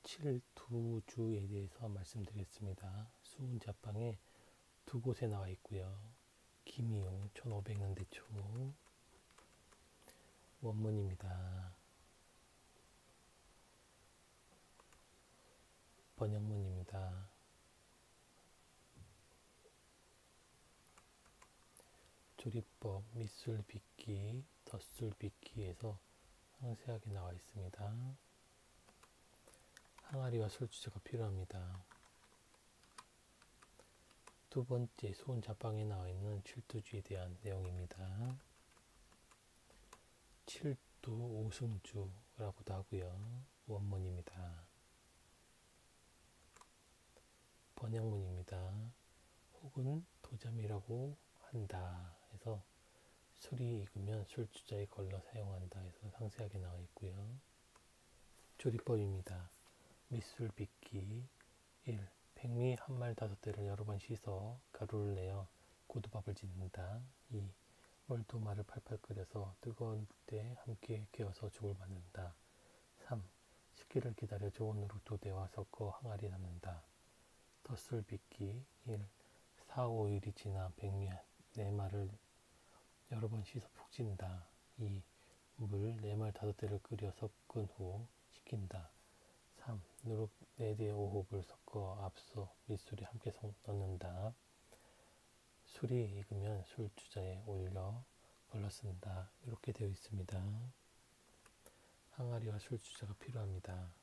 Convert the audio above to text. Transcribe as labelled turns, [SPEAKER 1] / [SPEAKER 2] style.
[SPEAKER 1] 칠두주에 대해서 말씀드리겠습니다. 수은자방에 두 곳에 나와 있고요. 김이용 1500년대 초 원문입니다. 번역문입니다. 조리법, 밑술 빗기, 덧술 빗기에서 상세하게 나와 있습니다. 항아리와 술주제가 필요합니다. 두 번째 수은자방에 나와 있는 칠두주에 대한 내용입니다. 칠두 오승주라고도 하고요. 원문입니다. 번역문입니다. 혹은 도잠이라고 한다 해서 술이 익으면 술주자에 걸러 사용한다 해서 상세하게 나와 있고요. 조리법입니다. 밑술 빗기 1. 백미 한 말 5대를 여러 번 씻어 가루를 내어 고두밥을 짓는다. 2. 물 2마를 팔팔 끓여서 뜨거울 때 함께 개어서 죽을 만든다. 3. 식기를 기다려 좋은 누룩 2대와 섞어 항아리에 담는다. 덧술 빗기 1. 4, 5일이 지나 백미 4마를 여러 번 씻어 푹 찐다. 2. 물 4말 5대를 끓여 섞은 후 식힌다. 3. 누룩 4대 5홉을 섞어 앞서 밑술이 함께 넣는다. 술이 익으면 술주자에 올려 걸러 쓴다. 이렇게 되어 있습니다. 항아리와 술주자가 필요합니다.